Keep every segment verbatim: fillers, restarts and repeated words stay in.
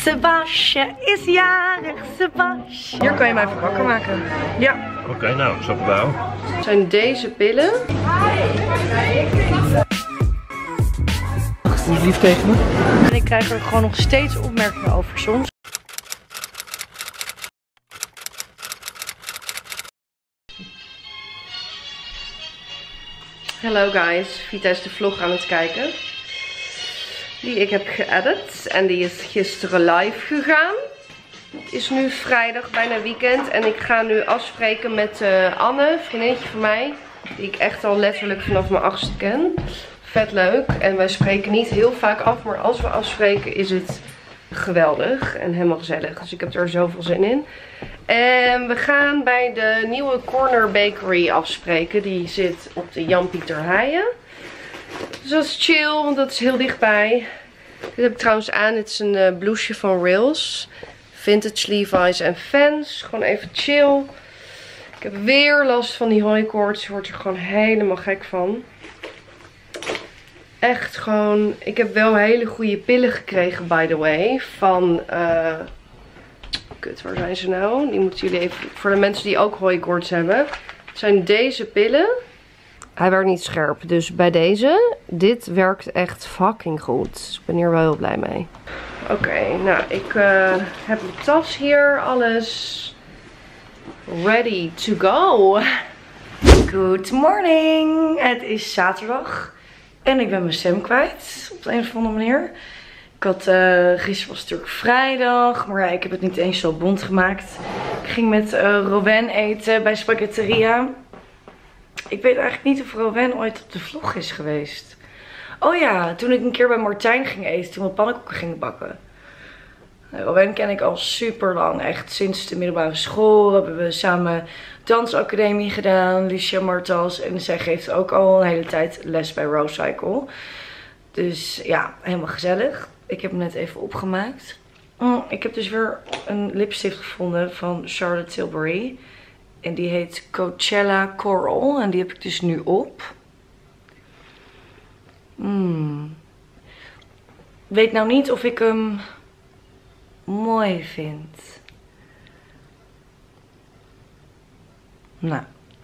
Sebasje is jarig, Sebasje. Hier kan je mij even wakker maken. Ja. Oké, okay, nou, ik snap het wel. Het zijn deze pillen. Doe je lief tegen me? En ik krijg er gewoon nog steeds opmerkingen over soms. Hallo guys, Vita is de vlog aan het kijken. Die ik heb geëdit en die is gisteren live gegaan. Het is nu vrijdag, bijna weekend. En ik ga nu afspreken met uh, Anne, een vriendinnetje van mij. Die ik echt al letterlijk vanaf mijn achtste ken. Vet leuk. En wij spreken niet heel vaak af, maar als we afspreken is het geweldig en helemaal gezellig. Dus ik heb er zoveel zin in. En we gaan bij de nieuwe Corner Bakery afspreken. Die zit op de Jan Pieter Heijen. Dus dat is chill, want dat is heel dichtbij. Dit heb ik trouwens aan. Dit is een uh, blouseje van Rails. Vintage Levi's en Vans. Gewoon even chill. Ik heb weer last van die hooikoorts. Je wordt er gewoon helemaal gek van. Echt gewoon. Ik heb wel hele goede pillen gekregen, by the way. Van. Uh, kut, waar zijn ze nou? Die moeten jullie even. Voor de mensen die ook hooikoorts hebben. Het zijn deze pillen. Hij werd niet scherp. Dus bij deze. Dit werkt echt fucking goed. Dus ik ben hier wel heel blij mee. Oké, okay, nou ik uh, heb mijn tas hier. Alles ready to go. Good morning. Het is zaterdag. En ik ben mijn stem kwijt. Op de een of andere manier. Ik had, uh, gisteren was het natuurlijk vrijdag. Maar ja, ik heb het niet eens zo bont gemaakt. Ik ging met uh, Rowen eten bij Spaghetteria. Ik weet eigenlijk niet of Rowen ooit op de vlog is geweest. Oh ja, toen ik een keer bij Martijn ging eten. Toen we pannenkoeken gingen bakken. Rowen ken ik al super lang. Echt sinds de middelbare school hebben we samen dansacademie gedaan. Licia Martals. En zij geeft ook al een hele tijd les bij Rose Cycle. Dus ja, helemaal gezellig. Ik heb hem net even opgemaakt. Mm, ik heb dus weer een lipstift gevonden van Charlotte Tilbury. En die heet Coachella Coral. En die heb ik dus nu op. Mm. Weet nou niet of ik hem mooi vind. Nou.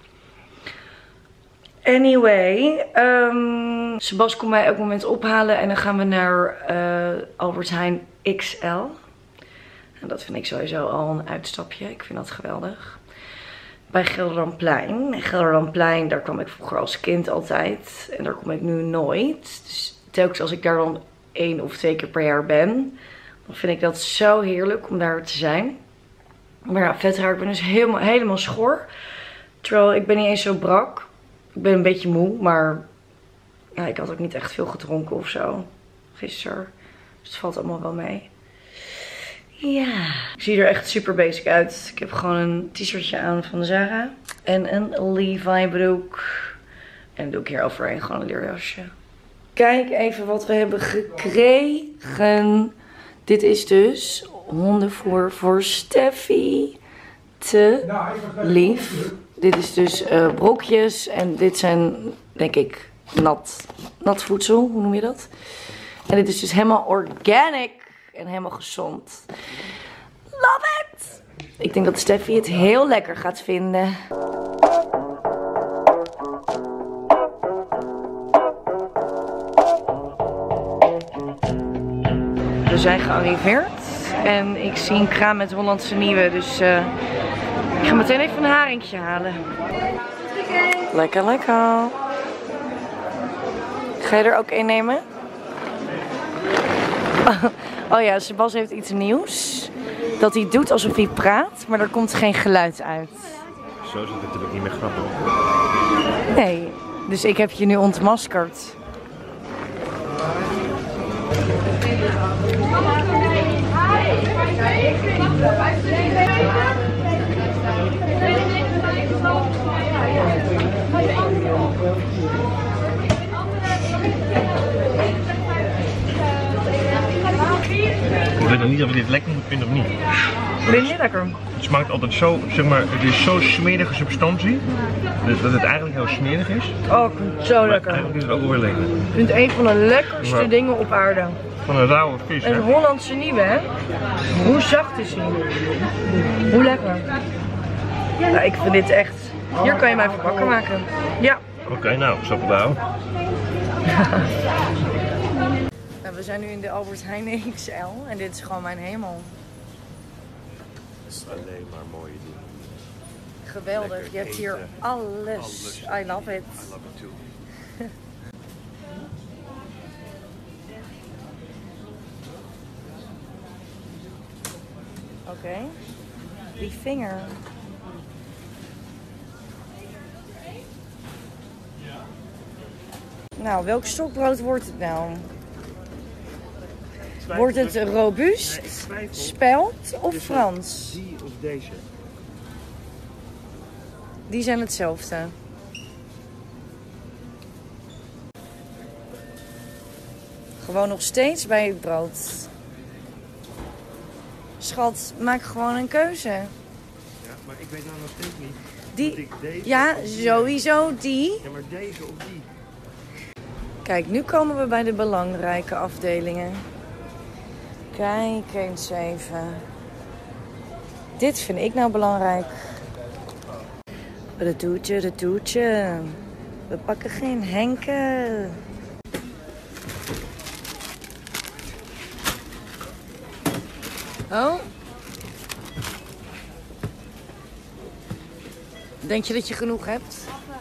Anyway. Um, Sebas komt mij elk moment ophalen. En dan gaan we naar uh, Albert Heijn X L. En dat vind ik sowieso al een uitstapje. Ik vind dat geweldig. Bij Gelderlandplein. Gelderlandplein, daar kwam ik vroeger als kind altijd. En daar kom ik nu nooit. Dus telkens als ik daar dan één of twee keer per jaar ben. Dan vind ik dat zo heerlijk om daar te zijn. Maar ja, vet raar. Ik ben dus helemaal, helemaal schor. Terwijl ik ben niet eens zo brak. Ik ben een beetje moe. Maar ja, ik had ook niet echt veel gedronken of zo. Gisteren. Dus het valt allemaal wel mee. Ja, ik zie er echt super basic uit. Ik heb gewoon een t-shirtje aan van Zara. En een Levi broek. En doe ik hier overheen gewoon een leerjasje. Kijk even wat we hebben gekregen. Dit is dus hondenvoer voor Steffi. Te lief. Dit is dus uh, brokjes. En dit zijn, denk ik, nat, nat voedsel. Hoe noem je dat? En dit is dus helemaal organic. En helemaal gezond. Love it! Ik denk dat Steffi het heel lekker gaat vinden. We zijn gearriveerd. En ik zie een kraam met Hollandse Nieuwe. Dus uh, ik ga meteen even een haringje halen. Lekker, lekker. Ga je er ook een nemen? Oh ja, Sebas heeft iets nieuws. Dat hij doet alsof hij praat, maar er komt geen geluid uit. Zo is het natuurlijk niet meer grappig. Nee, dus ik heb je nu ontmaskerd. Ik weet nog niet of ik dit lekker moet vinden of niet. Vind je lekker? Het smaakt altijd zo, zeg maar, het is zo'n smerige substantie. Dus dat het eigenlijk heel smerig is. Oh, ik vind het zo maar lekker. Eigenlijk is het ook wel weer lekker. Ik vind het een van de lekkerste maar, dingen op aarde. Van een rauwe vis, hè? Een Hollandse nieuwe, hè? Hoe zacht is hij? Hoe lekker. Nou, ik vind dit echt... Hier kan je mij even wakker maken. Ja. Oké, okay, nou, ik zal het houden. Nou, we zijn nu in de Albert Heijn X L en dit is gewoon mijn hemel. Het is alleen maar mooie dingen. Geweldig, Lekker je hebt eten. hier alles. Alles. I love it. I love it too. Oké. Okay. Die vinger. Nou, welk stokbrood wordt het nou? Wordt het robuust, spelt of Frans? Die of deze? Die zijn hetzelfde. Gewoon nog steeds bij het brood. Schat, maak gewoon een keuze. Ja, maar ik weet nou nog steeds niet. Die, ik deze ja, sowieso die. Ja, maar deze of die? Kijk, nu komen we bij de belangrijke afdelingen. Kijk eens even. Dit vind ik nou belangrijk. De toetje, de toetje. We pakken geen henken. Oh. Denk je dat je genoeg hebt?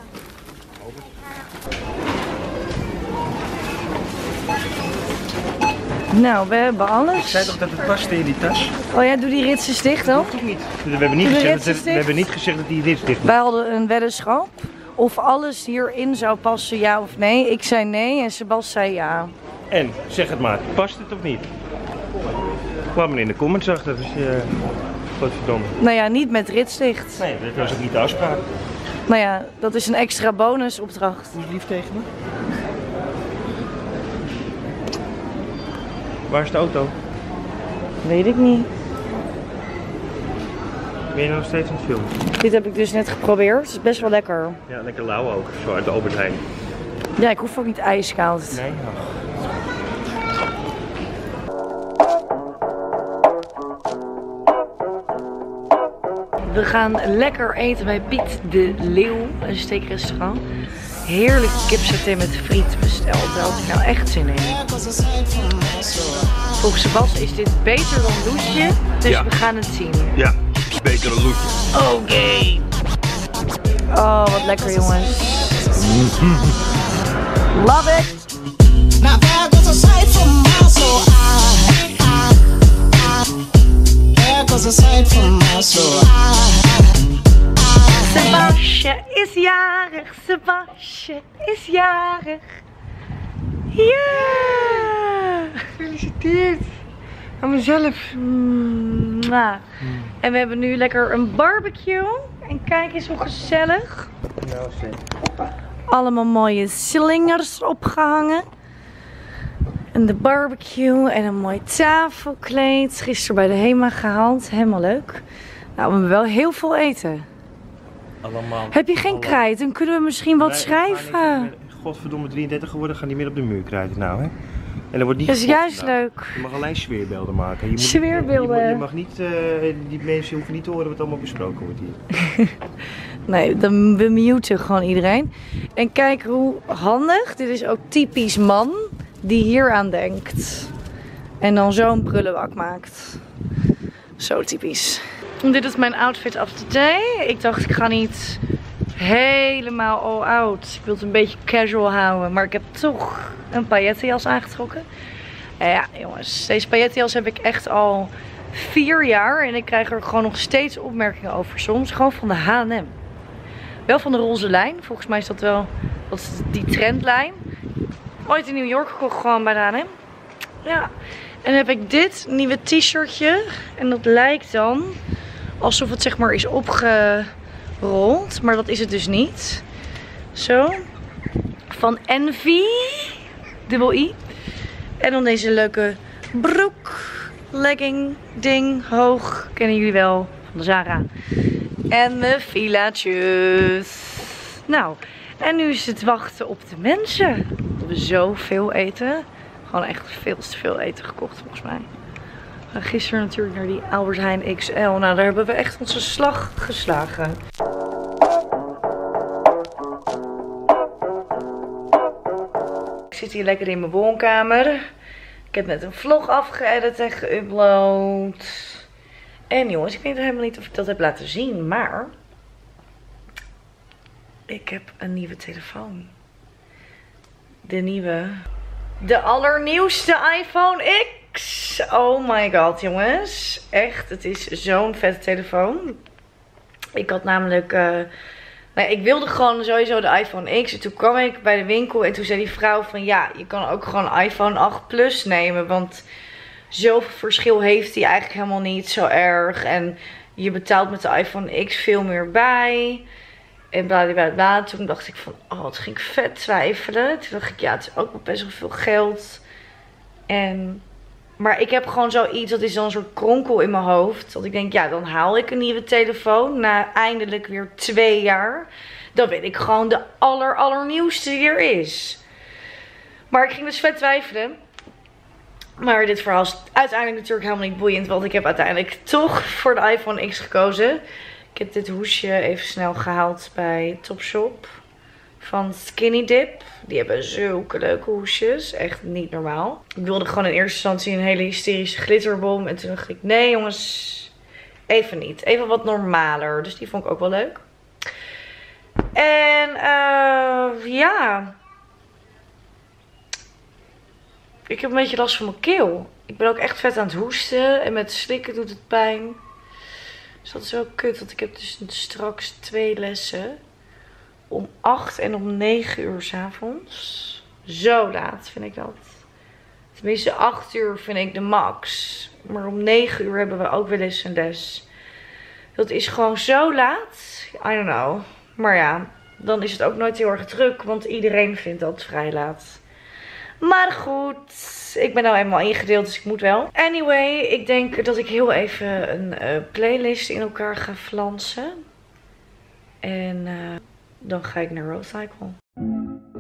Nou, we hebben alles. Ik zei toch dat het paste in die tas? Oh ja, doe die ritsjes dicht dan. Toch niet? We hebben niet, Doe de gezegd dat, ritsjes we dicht. hebben niet gezegd dat die rits dicht Wij hadden een weddenschap. Of alles hierin zou passen, ja of nee. Ik zei nee en Sebas zei ja. En, zeg het maar, past het of niet? Laat maar in de comments achter, dus uh, godverdomme. Nou ja, niet met rits dicht. Nee, dat was ook niet de afspraak. Nou ja, dat is een extra bonusopdracht. Doe je lief tegen me? Waar is de auto? Weet ik niet. Ben je nog steeds aan het filmen? Dit heb ik dus net geprobeerd. Het is best wel lekker. Ja, lekker lauw ook, zo uit de Albert Heijn. Ja, ik hoef ook niet ijskoud. Nee? Oh. We gaan lekker eten bij Piet de Leeuw, een steakrestaurant. Heerlijk kipsaté met friet besteld. Daar had ik nou echt zin in. Volgens Sebas is dit beter dan Loesje, dus Ja. we gaan het zien. Ja, beter een loetje. Oké. Okay. Oh, wat lekker jongens. Love it. Now there goes a sight from miles, so I, I, I, there goes a sight from miles, so I, I, Sebasje is jarig, Sebasje is jarig. Ja! Gefeliciteerd. Aan mezelf. Mwah. En we hebben nu lekker een barbecue. En kijk eens hoe gezellig. Nou, zeg. Allemaal mooie slingers opgehangen. En de barbecue en een mooi tafelkleed. Gisteren bij de HEMA gehaald. Helemaal leuk. Nou, we hebben wel heel veel eten. Allemaal. Heb je geen krijt? Dan kunnen we misschien wat Nee, schrijven. we gaan niet- Godverdomme, drieëndertig geworden, gaan die meer op de muur krijgen nou, hè? En dan wordt niet Dat is gevochten, juist nou. leuk. Je mag alleen sfeerbeelden maken. Je moet, Sfeerbeelden. Je, moet- je mag niet, uh, die mensen hoeven niet te horen wat allemaal besproken wordt hier. Nee, dan we muten gewoon iedereen. En kijk hoe handig. Dit is ook typisch man die hier aan denkt. En dan zo'n prullenbak maakt. Zo typisch. En dit is mijn outfit of the day. Ik dacht ik ga niet helemaal all out. Ik wil het een beetje casual houden. Maar ik heb toch een paillettenjas aangetrokken. En ja jongens, deze paillettenjas heb ik echt al vier jaar. En ik krijg er gewoon nog steeds opmerkingen over. Soms gewoon van de H en M. Wel van de roze lijn. Volgens mij is dat wel dat is die trendlijn. Ooit in New York gekocht gewoon bij de H en M. Ja. En dan heb ik dit nieuwe t-shirtje. En dat lijkt dan alsof het zeg maar is opgerold. Maar dat is het dus niet. Zo. Van Envy. Dubbel I. En dan deze leuke broek. Legging ding. Hoog. Kennen jullie wel. Van de Zara. En mijn filaatjes. Nou. En nu is het wachten op de mensen. We hebben zoveel eten. gewoon echt veel te veel eten gekocht volgens mij. We gaan gisteren natuurlijk naar die Albert Heijn X L. Nou, daar hebben we echt onze slag geslagen. Ik zit hier lekker in mijn woonkamer. Ik heb net een vlog afgeëdit en geüpload. En jongens, ik weet helemaal niet of ik dat heb laten zien, maar ik heb een nieuwe telefoon. De nieuwe, de allernieuwste iPhone X. Oh my god, jongens. Echt, het is zo'n vette telefoon. Ik had namelijk, uh, nou ja, ik wilde gewoon sowieso de iPhone X. En toen kwam ik bij de winkel en toen zei die vrouw van ja, je kan ook gewoon een iPhone acht Plus nemen. Want zoveel verschil heeft die eigenlijk helemaal niet zo erg. En je betaalt met de iPhone X veel meer bij. En bladibladibla. Toen dacht ik van, oh, het ging vet twijfelen. Toen dacht ik, ja, het is ook wel best wel veel geld. En, maar ik heb gewoon zoiets, dat is dan een soort kronkel in mijn hoofd. Dat ik denk, ja, dan haal ik een nieuwe telefoon. Na eindelijk weer twee jaar. Dan weet ik gewoon de aller, allernieuwste die er is. Maar ik ging dus vet twijfelen. Maar dit verhaal is uiteindelijk natuurlijk helemaal niet boeiend. Want ik heb uiteindelijk toch voor de iPhone X gekozen. Ik heb dit hoesje even snel gehaald bij Topshop. Van Skinny Dip. Die hebben zulke leuke hoesjes. Echt niet normaal. Ik wilde gewoon in eerste instantie een hele hysterische glitterbom. En toen dacht ik, nee jongens, even niet. Even wat normaler. Dus die vond ik ook wel leuk. En uh, ja... Ik heb een beetje last van mijn keel. Ik ben ook echt vet aan het hoesten. En met slikken doet het pijn. Dus dat is wel kut. Want ik heb dus straks twee lessen. Om acht en om negen uur 's avonds. Zo laat vind ik dat. Tenminste acht uur vind ik de max. Maar om negen uur hebben we ook wel eens een les. Dat is gewoon zo laat. I don't know. Maar ja, dan is het ook nooit heel erg druk. Want iedereen vindt dat vrij laat. Maar goed, ik ben nou eenmaal ingedeeld, dus ik moet wel. Anyway, ik denk dat ik heel even een uh, playlist in elkaar ga flansen. En uh, dan ga ik naar Roadcycle.